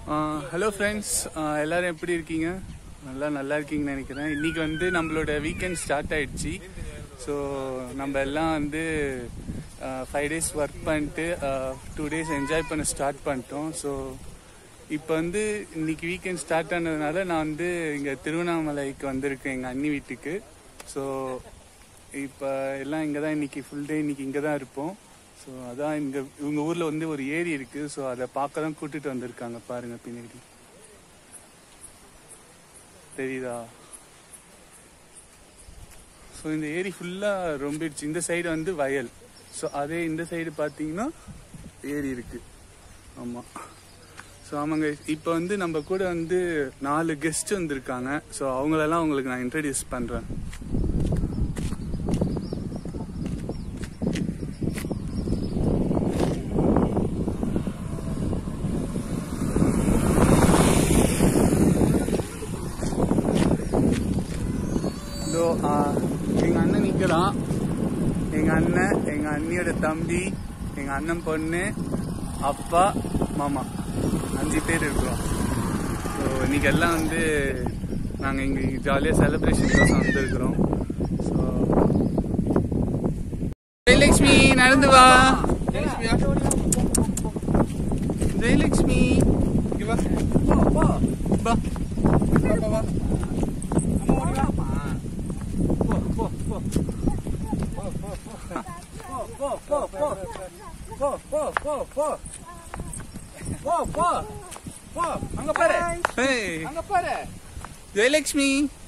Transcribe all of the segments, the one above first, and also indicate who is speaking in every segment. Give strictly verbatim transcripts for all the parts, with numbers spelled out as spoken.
Speaker 1: Hello friends, எல்லாரும் எப்படி இருக்கீங்க? நல்லா நல்லா இருக்கீங்கன்னு நினைக்கிறேன். இன்னைக்கு வந்து நம்மளோட வீக்கெண்ட் ஸ்டார்ட் ஆயிடுச்சு. ஸோ நம்ம எல்லாம் வந்து ஃபைவ் டேஸ் ஒர்க் பண்ணிட்டு டூ டேஸ் என்ஜாய் பண்ண ஸ்டார்ட் பண்ணிட்டோம். ஸோ இப்போ வந்து இன்னைக்கு வீக்கெண்ட் ஸ்டார்ட் ஆனதுனால நான் வந்து இங்கே திருவண்ணாமலைக்கு வந்திருக்கேன், எங்கள் அண்ணி வீட்டுக்கு. ஸோ இப்போ எல்லாம் இங்கே தான் இன்னைக்கு ஃபுல் டே இன்னைக்கு இங்கே தான் இருப்போம். ஸோ அதான் இங்கே இவங்க ஊரில் வந்து ஒரு ஏரி இருக்குது. ஸோ அதை பார்க்க தான் கூட்டிகிட்டு வந்திருக்காங்க. பாருங்க பின்னாடி தெரியுதா? ஸோ இந்த ஏரி ஃபுல்லாக ரொம்பிடுச்சு. இந்த சைடு வந்து வயல். ஸோ அதே இந்த சைடு பார்த்தீங்கன்னா ஏரி இருக்கு. ஆமாம். ஸோ ஆமாங்க, இப்போ வந்து நம்ம கூட வந்து நாலு கெஸ்ட் வந்திருக்காங்க. ஸோ அவங்களெல்லாம் உங்களுக்கு நான் இன்ட்ரடியூஸ் பண்ணுறேன். எங்க அண்ணன் நிக்கிறான். எங்க அண்ணன், எங்க அண்ணியோட தம்பி, எங்க அண்ணன் பொண்ணு, அப்பா, மாமா, அஞ்சு பேர் இருக்கிறோம். ஸோ இன்னைக்கு எல்லாம் வந்து நாங்கள் இங்கே ஜாலியாக செலிப்ரேஷன் தான் வந்திருக்கிறோம். ஸோ ஜெயலட்சுமி நடந்து வா. ஜெயலட்சுமி வா. ஜெயலட்சுமி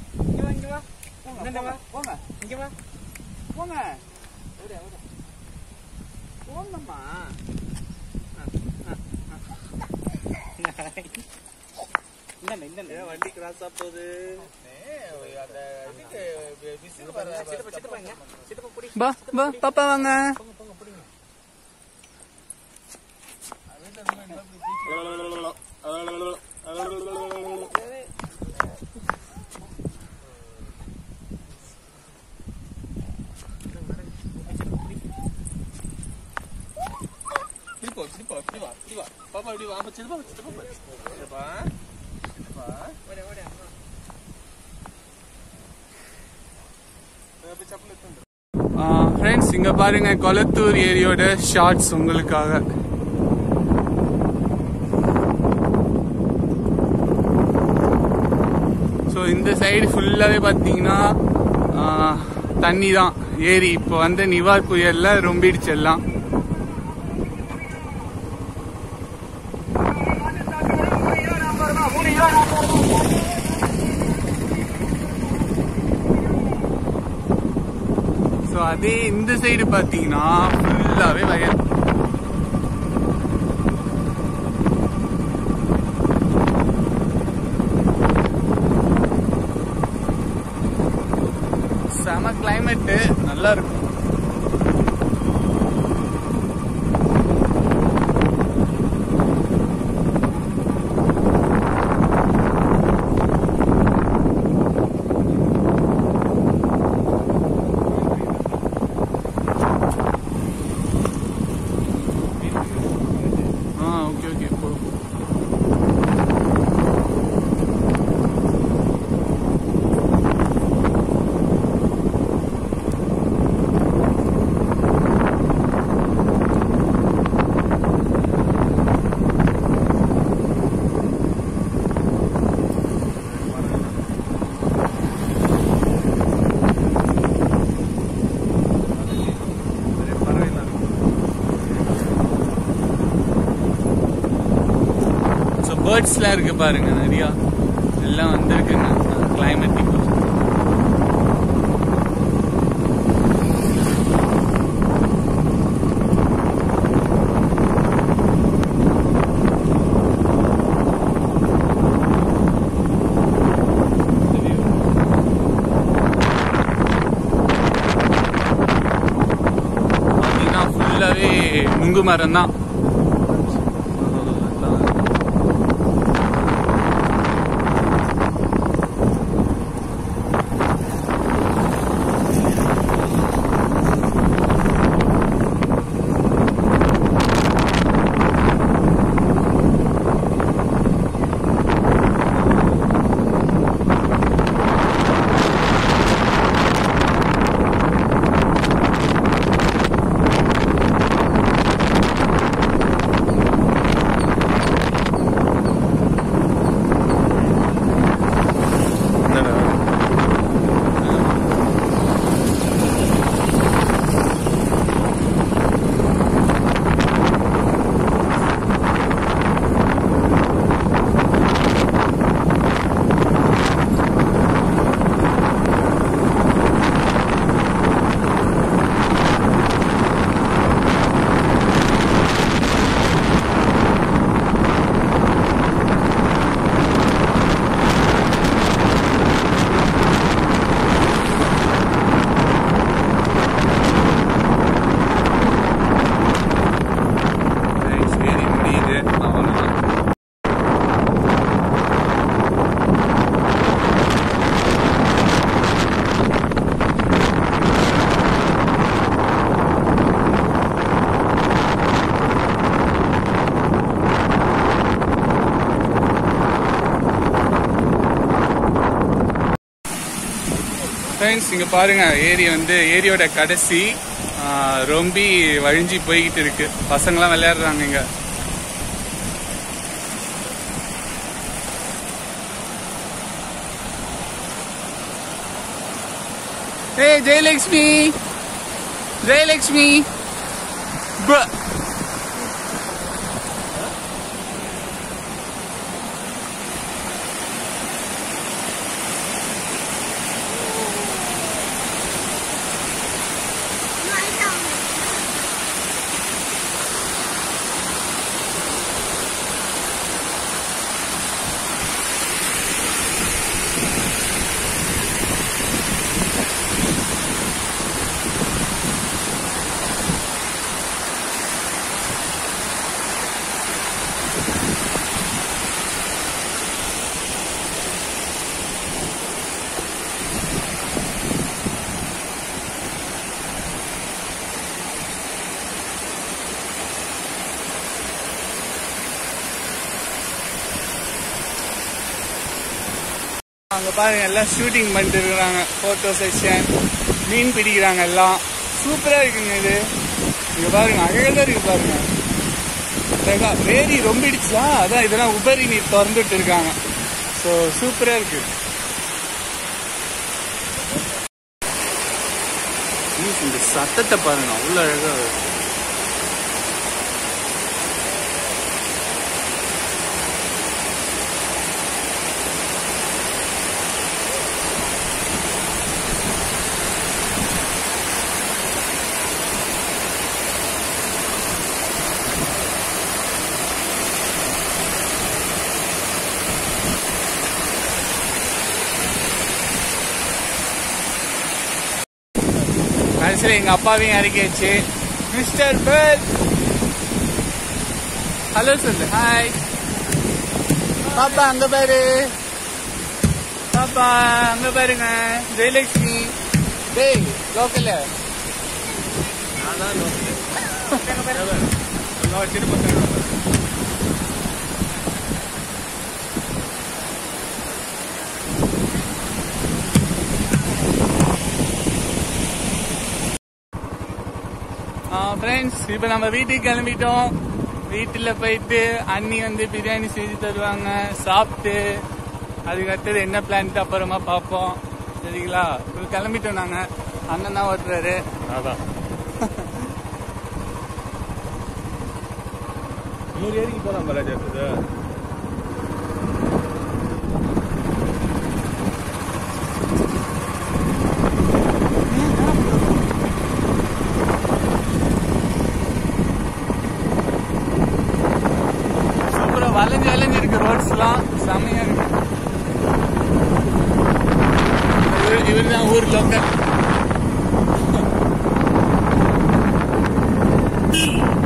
Speaker 2: வண்டி கிராஸ் போகுது.
Speaker 1: பாப்பா வாங்க. ஃப்ரெண்ட்ஸ், இங்க பாருங்க கொளத்தூர் ஏரியோட ஷார்ட்ஸ் உங்களுக்காக. ஸோ இந்த சைடு ஃபுல்லாவே பாத்தீங்கன்னா தண்ணி தான், ஏரி. இப்போ வந்து நிவார் புயல்ல ரொம்பிடுச்சு எல்லாம். ஸோ அதே இந்த சைடு பாத்தீங்கன்னா ஃபுல்லாவே வயல். செம கிளைமேட், நல்லா இருக்கும். பேர்ட்ஸ்லாம் இருக்கு பாருங்க, நிறையா எல்லாம் வந்திருக்குங்க கிளைமேட்டிக். பார்த்தீங்கன்னா ஃபுல்லாவே நுங்கு மரம் தான். ஃப்ரெண்ட்ஸ் இங்க பாருங்க, ஏரி வந்து ஏரியோட கடைசி ரொம்ப வழிஞ்சி போய்கிட்டு இருக்கு. பசங்களாம் விளையாடுறாங்க இங்க. Hey Jayalakshmi, Jayalakshmi, bro. அங்க பாருங்க, எல்லாம் ஷூட்டிங் பண்ணிட்டு இருக்கிறாங்க. போட்டோ செக்ஷன், மீன் பிடிக்கிறாங்க. எல்லாம் சூப்பரா இருக்குங்க. இது இங்க பாருங்க, அழகா இருக்கு பாருங்க. வேரி ரொம்ப இடிச்சா, அதான் இதெல்லாம் உபரி நீர் திறந்துட்டு இருக்காங்க. ஸோ சூப்பரா இருக்கு. இந்த சத்தத்தை பாருங்க, அவ்வளோ அழகா இருக்கு. கடைசியில் எங்க அப்பாவையும் இறக்கியாச்சு. மிஸ்டர் பெல், ஹலோ சொல்லு. ஹாய் பாப்பா, அங்க பாரு பாப்பா, அங்க பாருங்க ஜெயலட்சுமி. டேய் லோக்கல், ஃப்ரெண்ட்ஸ் இப்போ நம்ம வீட்டுக்கு கிளம்பிட்டோம். வீட்டில் போயிட்டு அண்ணி வந்து பிரியாணி செஞ்சு தருவாங்க. சாப்பிட்டு அதுக்கடுத்தது என்ன பிளான்ட்டு அப்புறமா பார்ப்போம். சரிங்களா? இப்போ கிளம்பிட்டோம் நாங்கள். அண்ணன் தான் ஓட்டுறாரு. அதான் நூறு ஏரிக்கு போகலாம் பாலாஜி. இருக்குது வளைஞ்சு வளைஞ்சு இருக்கு. ரோட்ஸ் எல்லாம் செம்மையா இருக்கு. இவர் தான் ஊர் லோக்கல்.